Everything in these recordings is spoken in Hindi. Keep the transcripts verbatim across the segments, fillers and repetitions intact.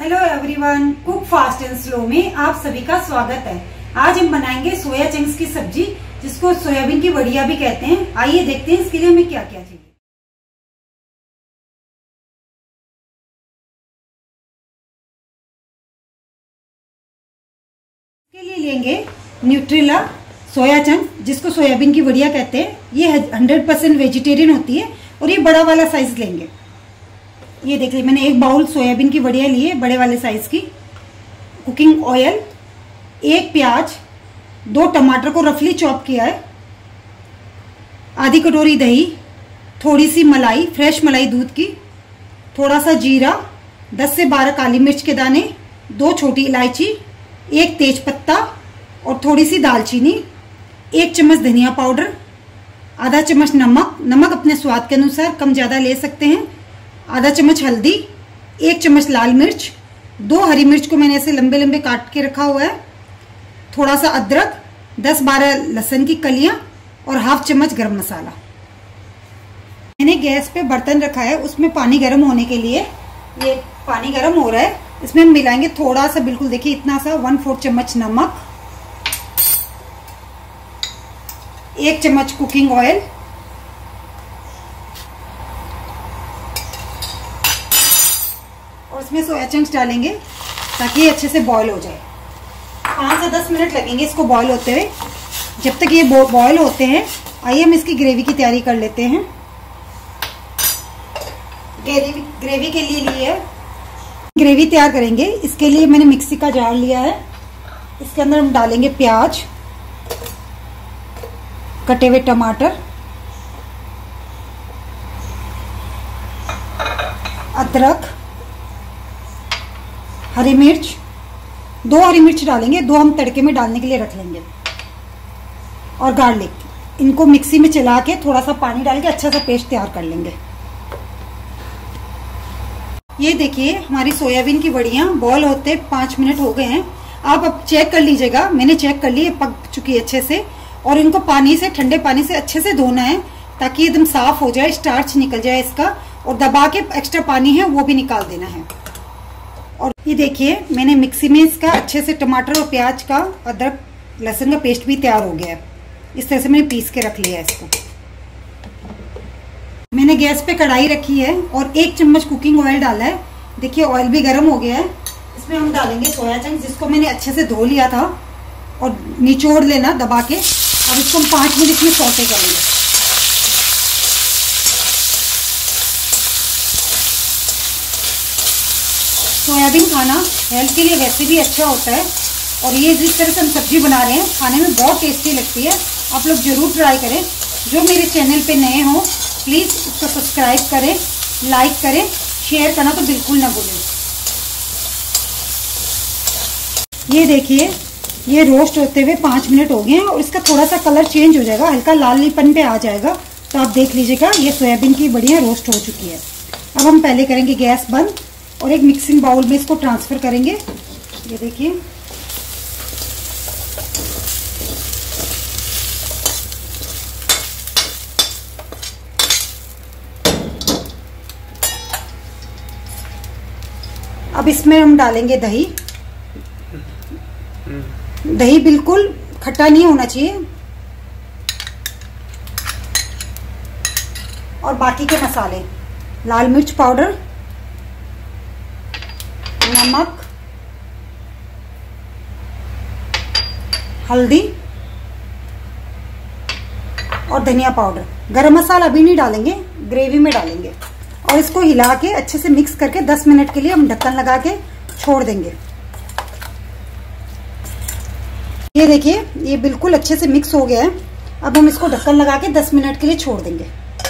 Hello everyone, cook fast and slow में आप सभी का स्वागत है। आज हम बनाएंगे सोया चंक्स की सब्जी, जिसको सोयाबीन की वड़िया भी कहते हैं। आइए देखते हैं इसके लिए हमें क्या क्या चाहिए। इसके लिए लेंगे न्यूट्रेला सोया चंक, जिसको सोयाबीन की वड़िया कहते हैं। ये हंड्रेड परसेंट वेजिटेरियन होती है और ये बड़ा वाला साइज लेंगे। ये देख लीजिए, मैंने एक बाउल सोयाबीन की वड़िया ली है, बड़े वाले साइज की। कुकिंग ऑयल, एक प्याज, दो टमाटर को रफली चॉप किया है, आधी कटोरी दही, थोड़ी सी मलाई, फ्रेश मलाई दूध की, थोड़ा सा जीरा, दस से बारह काली मिर्च के दाने, दो छोटी इलायची, एक तेज पत्ता और थोड़ी सी दालचीनी, एक चम्मच धनिया पाउडर, आधा चम्मच नमक, नमक अपने स्वाद के अनुसार कम ज्यादा ले सकते हैं, आधा चम्मच हल्दी, एक चम्मच लाल मिर्च, दो हरी मिर्च को मैंने ऐसे लंबे लंबे काट के रखा हुआ है, थोड़ा सा अदरक, दस बारह लहसुन की कलियां और हाफ चम्मच गरम मसाला। मैंने गैस पे बर्तन रखा है, उसमें पानी गर्म होने के लिए। ये पानी गर्म हो रहा है, इसमें हम मिलाएंगे थोड़ा सा, बिल्कुल देखिए इतना सा, वन फोर्थ चम्मच नमक, एक चम्मच कुकिंग ऑयल, और इसमें सोया चंक्स डालेंगे ताकि ये अच्छे से बॉईल हो जाए। पाँच से दस मिनट लगेंगे इसको बॉईल होते हुए। जब तक ये बॉईल होते हैं, आइए हम इसकी ग्रेवी की तैयारी कर लेते हैं। ग्रेवी ग्रेवी के लिए लिए ग्रेवी तैयार करेंगे। इसके लिए मैंने मिक्सी का जार लिया है। इसके अंदर हम डालेंगे प्याज, कटे हुए टमाटर, अदरक, हरी मिर्च, दो हरी मिर्च डालेंगे, दो हम तड़के में डालने के लिए रख लेंगे, और गार्लिक। इनको मिक्सी में चला के थोड़ा सा पानी डाल के अच्छा सा पेस्ट तैयार कर लेंगे। ये देखिए, हमारी सोयाबीन की वड़ियां बॉईल होते पांच मिनट हो गए हैं। आप अब चेक कर लीजिएगा, मैंने चेक कर ली, पक चुकी है अच्छे से। और इनको पानी से, ठंडे पानी से अच्छे से धोना है ताकि एकदम साफ हो जाए, स्टार्च निकल जाए इसका, और दबा के एक्स्ट्रा पानी है वो भी निकाल देना है। और ये देखिए, मैंने मिक्सी में इसका अच्छे से टमाटर और प्याज का, अदरक लहसुन का पेस्ट भी तैयार हो गया है। इस तरह से मैंने पीस के रख लिया है इसको। मैंने गैस पे कढ़ाई रखी है और एक चम्मच कुकिंग ऑयल डाला है। देखिए ऑयल भी गर्म हो गया है। इसमें हम डालेंगे सोया चंक्स, जिसको मैंने अच्छे से धो लिया था, और निचोड़ लेना दबा के। अब इसको हम पांच मिनट में सौटे करेंगे। सोयाबीन खाना हेल्थ के लिए वैसे भी अच्छा होता है, और ये जिस तरह से हम सब्जी बना रहे हैं, खाने में बहुत टेस्टी लगती है। आप लोग जरूर ट्राई करें। जो मेरे चैनल पे नए हो, प्लीज़ उसको सब्सक्राइब करें, लाइक करें, शेयर करना तो बिल्कुल ना भूलें। ये देखिए, ये रोस्ट होते हुए पाँच मिनट हो गए हैं, और इसका थोड़ा सा कलर चेंज हो जाएगा, हल्का लालीपन पे आ जाएगा। तो आप देख लीजिएगा, ये सोयाबीन की बढ़िया रोस्ट हो चुकी है। अब हम पहले करेंगे गैस बंद, और एक मिक्सिंग बाउल में इसको ट्रांसफर करेंगे। ये देखिए, अब इसमें हम डालेंगे दही। दही बिल्कुल खट्टा नहीं होना चाहिए। और बाकी के मसाले, लाल मिर्च पाउडर, नमक, हल्दी और धनिया पाउडर। गरम मसाला अभी नहीं डालेंगे, ग्रेवी में डालेंगे। और इसको हिला के अच्छे से मिक्स करके दस मिनट के लिए हम ढक्कन लगा के छोड़ देंगे। ये देखिए, ये बिल्कुल अच्छे से मिक्स हो गया है। अब हम इसको ढक्कन लगा के दस मिनट के लिए छोड़ देंगे।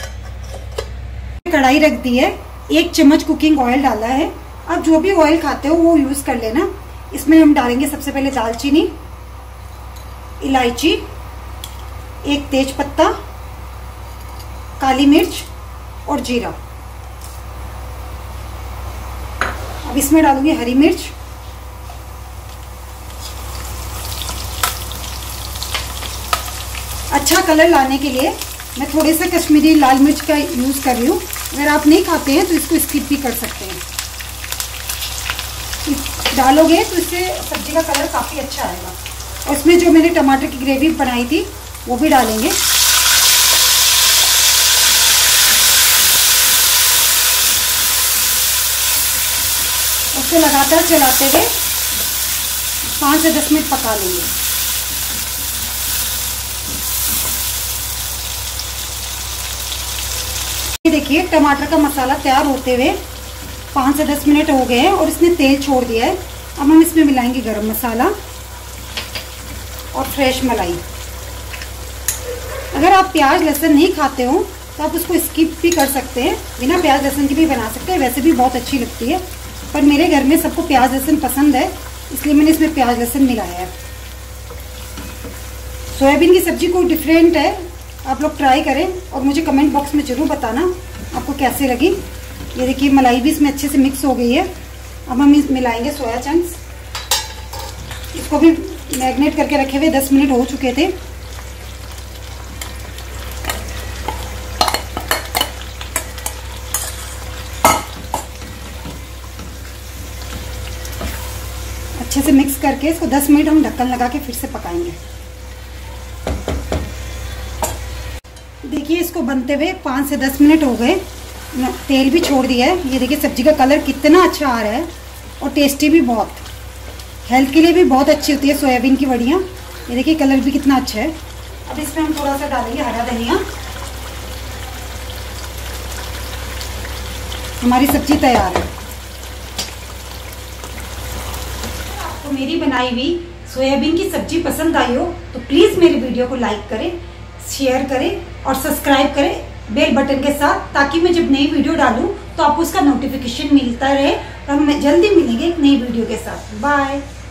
कढ़ाई रख दी है, एक चम्मच कुकिंग ऑयल डाला है। अब जो भी ऑयल खाते हो वो यूज कर लेना। इसमें हम डालेंगे सबसे पहले दालचीनी, इलायची, एक तेज पत्ता, काली मिर्च और जीरा। अब इसमें डालूंगी हरी मिर्च, अच्छा कलर लाने के लिए मैं थोड़े से कश्मीरी लाल मिर्च का यूज कर रही हूँ। अगर आप नहीं खाते हैं तो इसको स्किप भी कर सकते हैं। डालोगे तो इससे सब्जी का कलर काफ़ी अच्छा आएगा। और इसमें जो मैंने टमाटर की ग्रेवी बनाई थी वो भी डालेंगे। उसको लगातार चलाते हुए पाँच से दस मिनट पका लेंगे। देखिए टमाटर का मसाला तैयार होते हुए पाँच से दस मिनट हो गए हैं और इसने तेल छोड़ दिया है। अब हम इसमें मिलाएंगे गरम मसाला और फ्रेश मलाई। अगर आप प्याज लहसुन नहीं खाते हो तो आप उसको स्किप भी कर सकते हैं, बिना प्याज लहसुन की भी बना सकते हैं, वैसे भी बहुत अच्छी लगती है। पर मेरे घर में सबको प्याज लहसुन पसंद है, इसलिए मैंने इसमें प्याज लहसुन मिलाया है। सोयाबीन की सब्जी को डिफरेंट है, आप लोग ट्राई करें और मुझे कमेंट बॉक्स में जरूर बताना आपको कैसे लगी। ये देखिए मलाई भी इसमें अच्छे से मिक्स हो गई है। अब हम इस मिलाएंगे सोया चंक्स। इसको भी मैरिनेट करके रखे हुए दस मिनट हो चुके थे। अच्छे से मिक्स करके इसको दस मिनट हम ढक्कन लगा के फिर से पकाएंगे। देखिए इसको बनते हुए पाँच से दस मिनट हो गए, तेल भी छोड़ दिया है। ये देखिए सब्जी का कलर कितना अच्छा आ रहा है और टेस्टी भी बहुत, हेल्थ के लिए भी बहुत अच्छी होती है सोयाबीन की वड़ियाँ। ये देखिए कलर भी कितना अच्छा है। अब इसमें हम थोड़ा सा डालेंगे हरा धनिया। हमारी सब्जी तैयार है। आपको मेरी बनाई हुई सोयाबीन की सब्जी पसंद आई हो तो प्लीज मेरे वीडियो को लाइक करें, शेयर करें और सब्सक्राइब करें बेल बटन के साथ, ताकि मैं जब नई वीडियो डालूं तो आपको उसका नोटिफिकेशन मिलता रहे। और हम जल्दी मिलेंगे एक नई वीडियो के साथ। बाय।